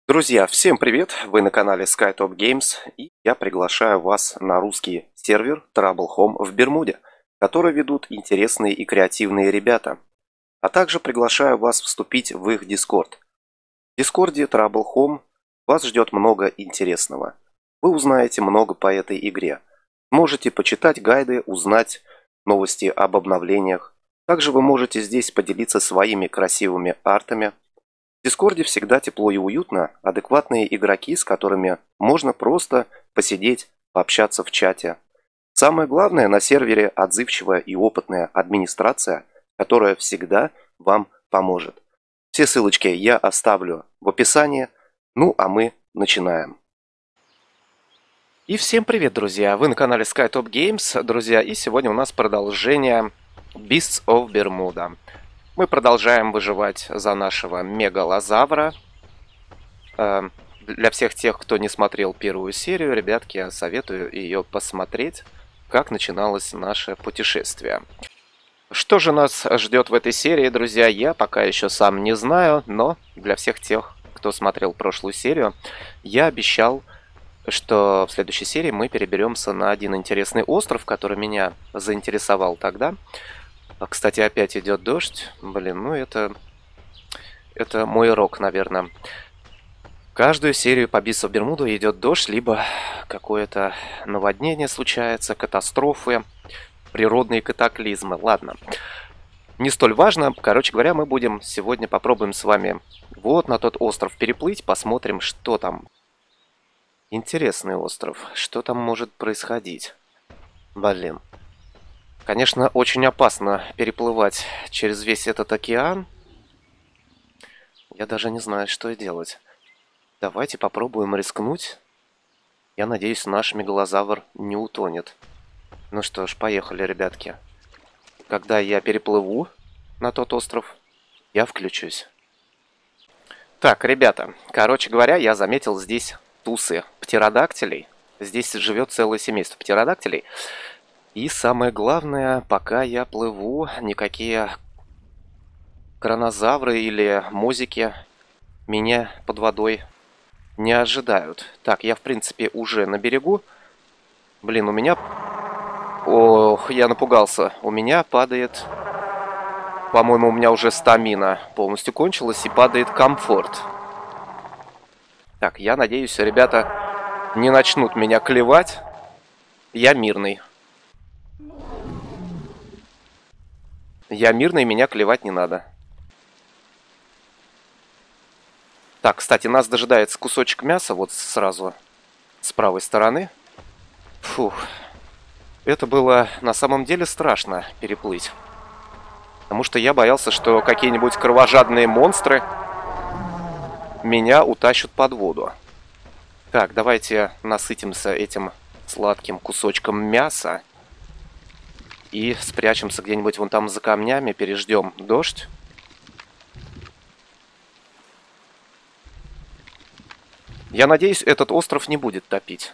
Друзья, всем привет! Вы на канале SkyTop Games, и я приглашаю вас на русский сервер Trouble Home в Бермуде, который ведут интересные и креативные ребята. А также приглашаю вас вступить в их Discord. В Дискорде Trouble Home вас ждет много интересного. Вы узнаете много по этой игре. Можете почитать гайды, узнать новости об обновлениях. Также вы можете здесь поделиться своими красивыми артами. В Дискорде всегда тепло и уютно, адекватные игроки, с которыми можно просто посидеть, пообщаться в чате. Самое главное, на сервере отзывчивая и опытная администрация, которая всегда вам поможет. Все ссылочки я оставлю в описании, ну а мы начинаем. И всем привет, друзья! Вы на канале SkyTop Games, друзья, и сегодня у нас продолжение Beasts of Bermuda. Мы продолжаем выживать за нашего мегалозавра. Для всех тех, кто не смотрел первую серию, ребятки, я советую ее посмотреть, как начиналось наше путешествие. Что же нас ждет в этой серии, друзья, я пока еще сам не знаю, но для всех тех, кто смотрел прошлую серию, я обещал, что в следующей серии мы переберемся на один интересный остров, который меня заинтересовал тогда. Кстати, опять идет дождь. Блин, ну это мой рок, наверное. Каждую серию по Beasts of Bermuda идет дождь, либо какое-то наводнение случается, катастрофы, природные катаклизмы. Ладно, не столь важно. Короче говоря, мы будем сегодня попробуем с вами вот на тот остров переплыть, посмотрим, что там. Интересный остров. Что там может происходить? Блин. Конечно, очень опасно переплывать через весь этот океан. Я даже не знаю, что делать. Давайте попробуем рискнуть. Я надеюсь, наш мегалозавр не утонет. Ну что ж, поехали, ребятки. Когда я переплыву на тот остров, я включусь. Так, ребята, короче говоря, я заметил здесь тусы птеродактилей. Здесь живет целое семейство птеродактилей. И самое главное, пока я плыву, никакие кронозавры или мозики меня под водой не ожидают. Так, я в принципе уже на берегу. Блин, у меня... Ох, я напугался. У меня падает... По-моему, у меня уже стамина полностью кончилась и падает комфорт. Так, я надеюсь, ребята не начнут меня клевать. Я мирный. Я мирный, меня клевать не надо. Так, кстати, нас дожидается кусочек мяса вот сразу с правой стороны. Фух. Это было на самом деле страшно переплыть. Потому что я боялся, что какие-нибудь кровожадные монстры меня утащат под воду. Так, давайте насытимся этим сладким кусочком мяса. И спрячемся где-нибудь вон там за камнями, переждем дождь. Я надеюсь, этот остров не будет топить.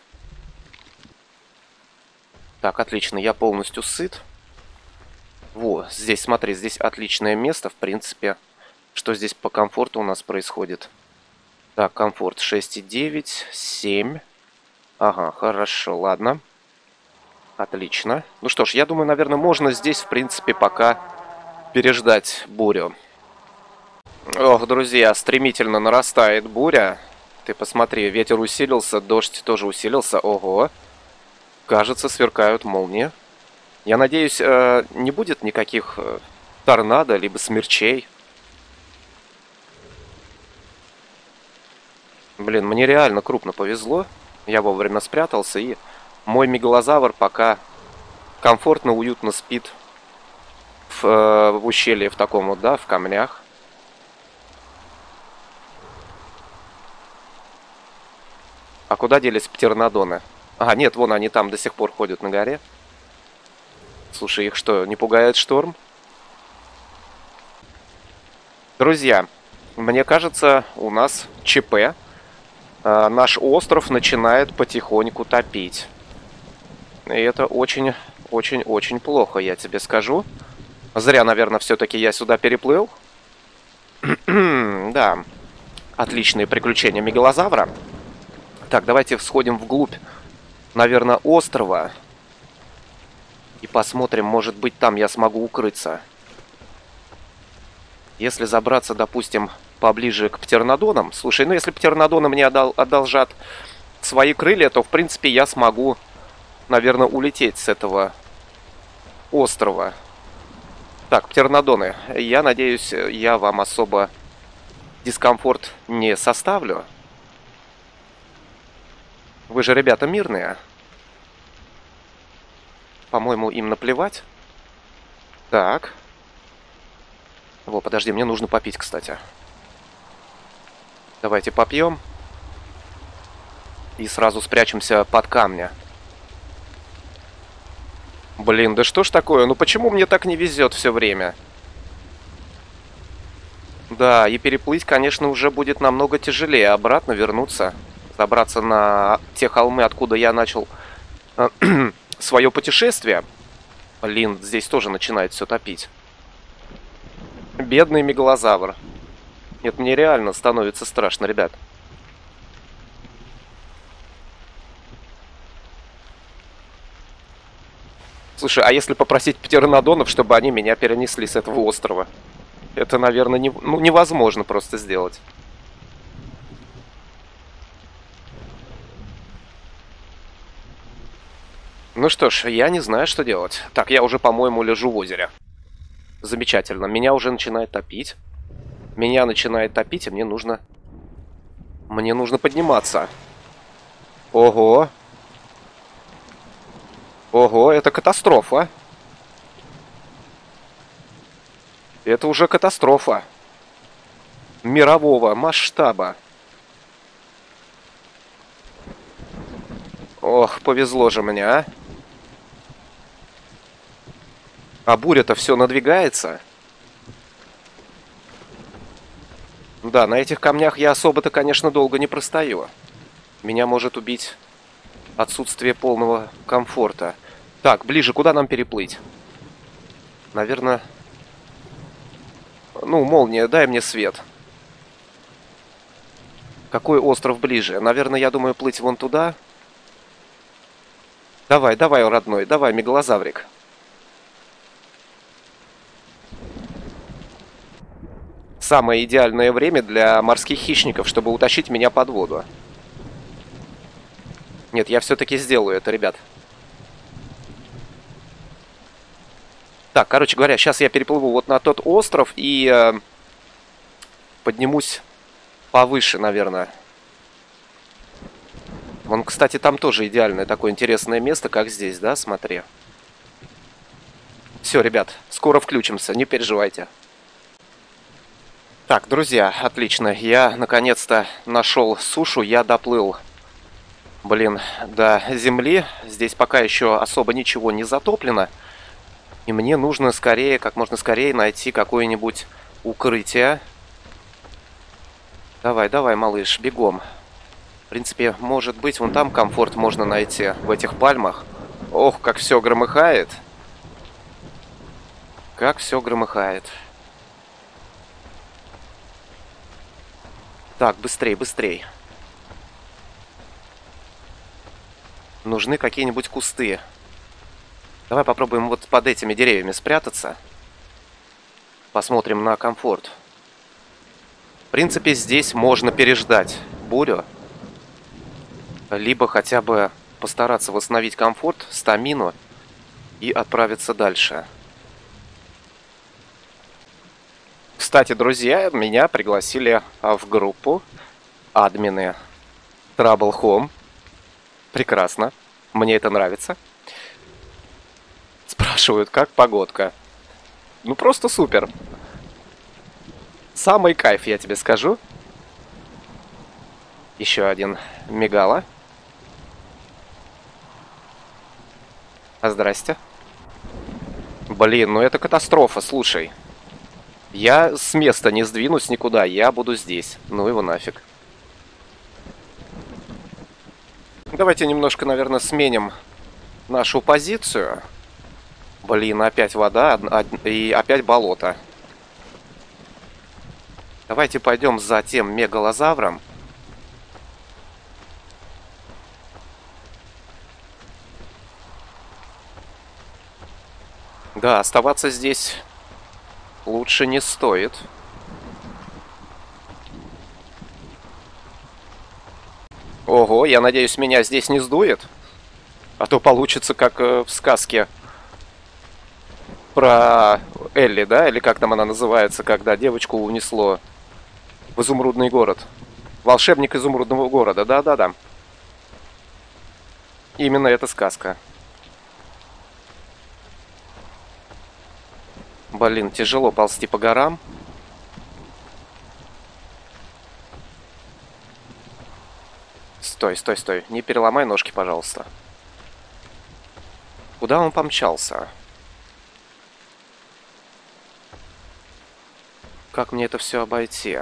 Так, отлично, я полностью сыт. Во, здесь, смотри, здесь отличное место, в принципе. Что здесь по комфорту у нас происходит? Так, комфорт 6,9, 7. Ага, хорошо, ладно. Отлично. Ну что ж, я думаю, наверное, можно здесь, в принципе, пока переждать бурю. Ох, друзья, стремительно нарастает буря. Ты посмотри, ветер усилился, дождь тоже усилился. Ого. Кажется, сверкают молнии. Я надеюсь, не будет никаких торнадо, либо смерчей. Блин, мне реально крупно повезло. Я вовремя спрятался, и мой мегалозавр пока комфортно, уютно спит в ущелье в таком вот, да, в камнях. А куда делись птернодоны? Ага, нет, вон они там до сих пор ходят на горе. Слушай, их что, не пугает шторм? Друзья, мне кажется, у нас ЧП. Наш остров начинает потихоньку топить. И это очень плохо, я тебе скажу. Зря, наверное, все-таки я сюда переплыл. Да. отличные приключения мегалозавра. Так, давайте сходим вглубь, наверное, острова. И посмотрим, может быть, там я смогу укрыться. Если забраться, допустим, поближе к птернодонам. Слушай, ну если птернодоны мне одолжат свои крылья, то, в принципе, я смогу, наверное, улететь с этого острова. Так, птернодоны, я надеюсь, я вам особо дискомфорт не составлю. Вы же, ребята, мирные. По-моему, им наплевать. Так. Во, подожди, мне нужно попить, кстати. Давайте попьем. И сразу спрячемся под камня. Блин, да что ж такое? Ну почему мне так не везет все время? Да, и переплыть, конечно, уже будет намного тяжелее. Обратно вернуться. Забраться на те холмы, откуда я начал свое путешествие. Блин, здесь тоже начинает все топить. Бедный мегалозавр. Нет, мне реально становится страшно, ребят. Слушай, а если попросить птернодонов, чтобы они меня перенесли с этого острова? Это, наверное, невозможно просто сделать. Ну что ж, я не знаю, что делать. Так, я уже, по-моему, лежу в озере. Замечательно. Меня уже начинает топить. Меня начинает топить, и мне нужно... Мне нужно подниматься. Ого. Ого, это катастрофа. Это уже катастрофа. Мирового масштаба. Ох, повезло же мне, а. А буря-то все надвигается. Да, на этих камнях я особо-то, конечно, долго не простою. Меня может убить отсутствие полного комфорта. Так, ближе, куда нам переплыть? Наверное... Ну, молния, дай мне свет. Какой остров ближе? Наверное, я думаю, плыть вон туда. Давай, давай, родной, давай, мегалозаврик. Самое идеальное время для морских хищников, чтобы утащить меня под воду. Нет, я все-таки сделаю это, ребят. Так, короче говоря, сейчас я переплыву вот на тот остров и поднимусь повыше, наверное. Вон, кстати, там тоже идеальное такое интересное место, как здесь, да, смотри. Все, ребят, скоро включимся, не переживайте. Так, друзья, отлично. Я наконец-то нашел сушу, я доплыл, блин, до земли. Здесь пока еще особо ничего не затоплено. И мне нужно скорее, как можно скорее найти какое-нибудь укрытие. Давай, давай, малыш, бегом. В принципе, может быть, вон там комфорт можно найти, в этих пальмах. Ох, как все громыхает. Как все громыхает. Так, быстрей, быстрей. Нужны какие-нибудь кусты. Давай попробуем вот под этими деревьями спрятаться. Посмотрим на комфорт. В принципе, здесь можно переждать бурю. Либо хотя бы постараться восстановить комфорт, стамину и отправиться дальше. Кстати, друзья, меня пригласили в группу админы Trouble Home. Прекрасно. Мне это нравится. Спрашивают, как погодка. Ну, просто супер. Самый кайф, я тебе скажу. Еще один мигала. Здрасте. Блин, ну это катастрофа, слушай. Я с места не сдвинусь никуда, я буду здесь. Ну его нафиг. Давайте немножко, наверное, сменим нашу позицию. Блин, опять вода и опять болото. Давайте пойдем за тем мегалозавром. Да, оставаться здесь лучше не стоит. Ого, я надеюсь, меня здесь не сдует. А то получится, как в сказке про Элли, да? Или как там она называется, когда девочку унесло в изумрудный город. Волшебник изумрудного города, да-да-да. Именно эта сказка. Блин, тяжело ползти по горам. Стой, стой, стой. Не переломай ножки, пожалуйста. Куда он помчался? Как мне это все обойти?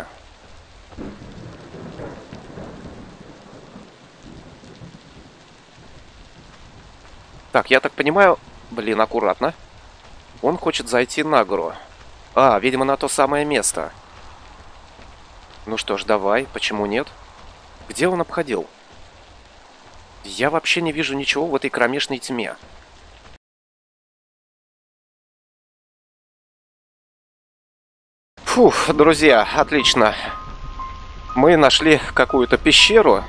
Так, я так понимаю... Блин, аккуратно. Он хочет зайти на гору. А, видимо, на то самое место. Ну что ж, давай. Почему нет? Где он обходил? Я вообще не вижу ничего в этой кромешной тьме. Фух, друзья, отлично. Мы нашли какую-то пещеру,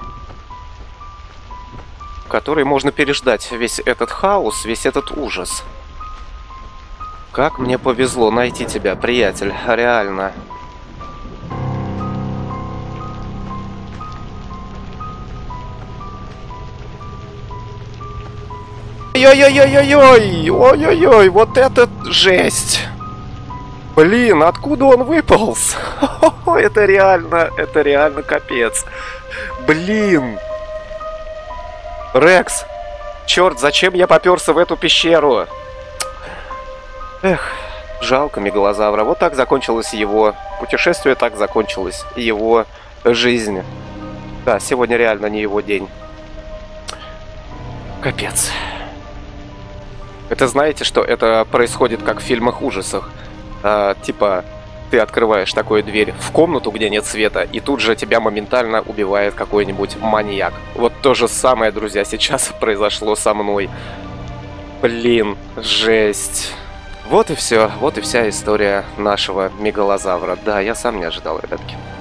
в которой можно переждать весь этот хаос, весь этот ужас. Как мне повезло найти тебя, приятель, реально. Ой-ой-ой-ой-ой! Ой-ой-ой, вот это жесть! Блин, откуда он выполз? Это реально капец. Блин! Рекс! Черт, зачем я попёрся в эту пещеру? Эх, жалко мегалозавра. Вот так закончилось его путешествие, так закончилась его жизнь. Да, сегодня реально не его день. Капец. Это знаете, что это происходит как в фильмах ужасах. Типа, ты открываешь такую дверь в комнату, где нет света, и тут же тебя моментально убивает какой-нибудь маньяк. Вот то же самое, друзья, сейчас произошло со мной. Блин, жесть. Вот и все, вот и вся история нашего мегалозавра. Да, я сам не ожидал, ребятки.